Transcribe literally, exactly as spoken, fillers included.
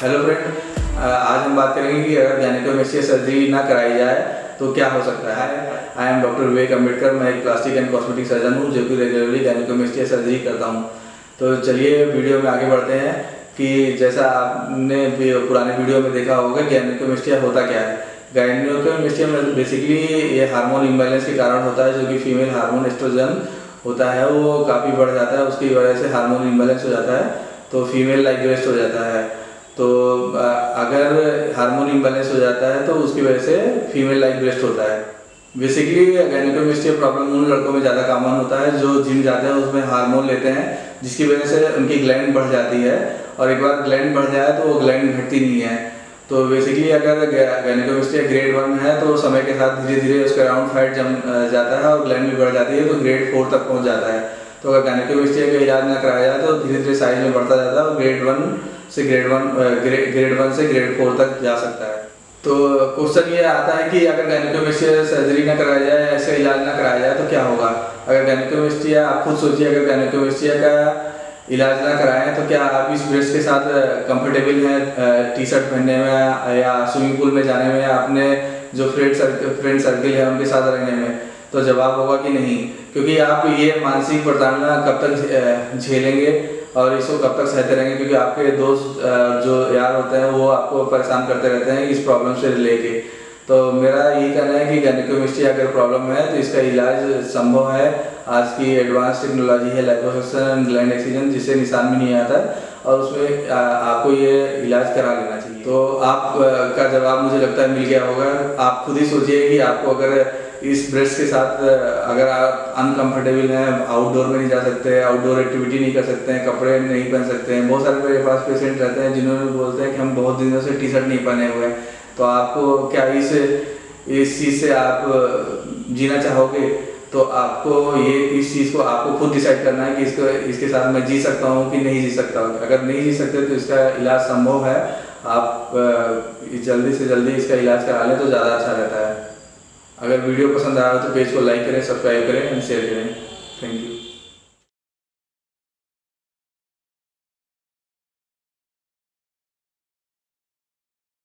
Hello friend, आज हम बात करेंगे कि अगर गायनेकोमेस्टिया सर्जरी ना कराई जाए तो क्या हो सकता है। I am doctor Vivek Ambedkar. मैं एक प्लास्टिक एंड कॉस्मेटिक सर्जन हूँ जो कि रेगुलरली गायनेकोमेस्टिया सर्जरी करता हूँ। तो चलिए वीडियो में आगे बढ़ते हैं कि जैसा आपने पुराने वीडियो में देखा होगा गायनेकोमेस्टिया होता क्या है। गायनेकोमेस्टिया में बेसिकली ये हार्मोन इम्बैलेंस के कारण होता है, जो कि फीमेल हार्मोन एस्ट्रोजन होता है वो काफ़ी बढ़ जाता है, उसकी वजह से हार्मोन इम्बैलेंस हो जाता है तो फीमेल लाइक ब्रेस्ट हो जाता है। तो अगर हार्मोन इम्बैलेंस हो जाता है तो उसकी वजह से फीमेल लाइक ब्रेस्ट होता है। बेसिकली गायनेकोमेस्टिया प्रॉब्लम उन लड़कों में ज़्यादा कॉमन होता है जो जिम जाते हैं, उसमें हार्मोन लेते हैं जिसकी वजह से उनकी ग्लैंड बढ़ जाती है, और एक बार ग्लैंड बढ़ जाए तो वो ग्लैंड घटती नहीं है। तो बेसिकली अगर गायनेकोमेस्टिया ग्रेड वन है तो समय के साथ धीरे धीरे उसका राउंड फाइट जम जाता है और ग्लैंड भी बढ़ जाती है तो ग्रेड फोर तक पहुँच जाता है। तो अगर गायनेकोमेस्टिया का इलाज ना कराया जाए तो धीरे धीरे साइज में बढ़ता जाता है और ग्रेड वन से ग्रेड वन ग्रेड वन से ग्रेड फोर तक जा सकता है। तो क्वेश्चन ये आता है कि अगर गायनेकोमेस्टिया सर्जरी ना कराया जाए, ऐसा इलाज ना कराया जाए तो क्या होगा। अगर गायनेकोमेस्टिया, आप खुद सोचिए, अगर गायनेकोमेस्टिया का इलाज ना कराएं तो क्या आप इस ब्रेस्ट के साथ कंफर्टेबल हैं टी शर्ट पहनने में या स्विमिंग पूल में जाने में या अपने जो फ्रेंड सर्कल फ्रेंड सर्कल है उनके साथ रहने में। तो जवाब होगा कि नहीं, क्योंकि आप ये मानसिक प्रताड़ना कब तक झेलेंगे और इसको कब तक सहते रहेंगे, क्योंकि आपके दोस्त जो यार होते हैं वो आपको परेशान करते रहते हैं इस प्रॉब्लम से लेके। तो मेरा यही कहना है कि गायनेकोमेस्टिया अगर प्रॉब्लम है तो इसका इलाज संभव है। आज की एडवांस टेक्नोलॉजी है लाइपोसक्शन एंड ग्लैंड एक्सिजन, जिससे निशान भी नहीं आता और उसमें आ, आपको ये इलाज करा लेना चाहिए। तो आप का जवाब मुझे लगता है मिल गया होगा। आप खुद ही सोचिए कि आपको अगर इस ब्रेस्ट के साथ अगर आप अनकंफर्टेबल हैं, आउटडोर में नहीं जा सकते, आउटडोर एक्टिविटी नहीं कर सकते हैं, कपड़े नहीं पहन सकते हैं। बहुत सारे मेरे पास पेशेंट रहते हैं जिन्होंने बोलते हैं कि हम बहुत दिनों से टी शर्ट नहीं पहने हुए हैं। तो आपको क्या इस इस चीज़ से आप जीना चाहोगे? तो आपको ये इस चीज़ को आपको खुद डिसाइड करना है कि इसको इसके साथ मैं जी सकता हूँ कि नहीं जी सकता हूँ। अगर नहीं जी सकते तो इसका इलाज संभव है। आप जल्दी से जल्दी इसका इलाज करा लें तो ज़्यादा अच्छा रहता है। अगर वीडियो पसंद आया हो तो पेज को लाइक करें, सब्सक्राइब करें एंड शेयर करें। Thank you.